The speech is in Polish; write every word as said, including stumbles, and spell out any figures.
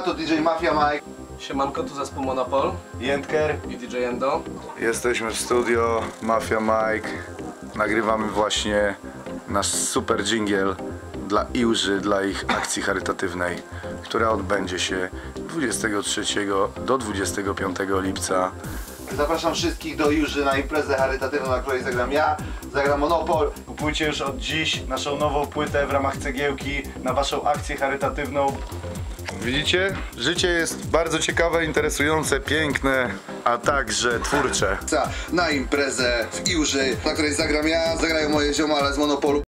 to D J Mafia Mike. Siemanko, tu zespół Monopol Jędker i D J Endo. Jesteśmy w studio, Mafia Mike. Nagrywamy właśnie nasz super dżingiel dla Iłży, dla ich akcji charytatywnej, która odbędzie się dwudziestego trzeciego do dwudziestego piątego lipca. Zapraszam wszystkich do Iłży na imprezę charytatywną, na której zagram ja, zagram Monopol. Kupujcie już od dziś naszą nową płytę w ramach cegiełki na waszą akcję charytatywną. Widzicie? Życie jest bardzo ciekawe, interesujące, piękne, a także twórcze. Na imprezę w Iłży, na której zagram ja, zagrają moje ziomale z Monopolu.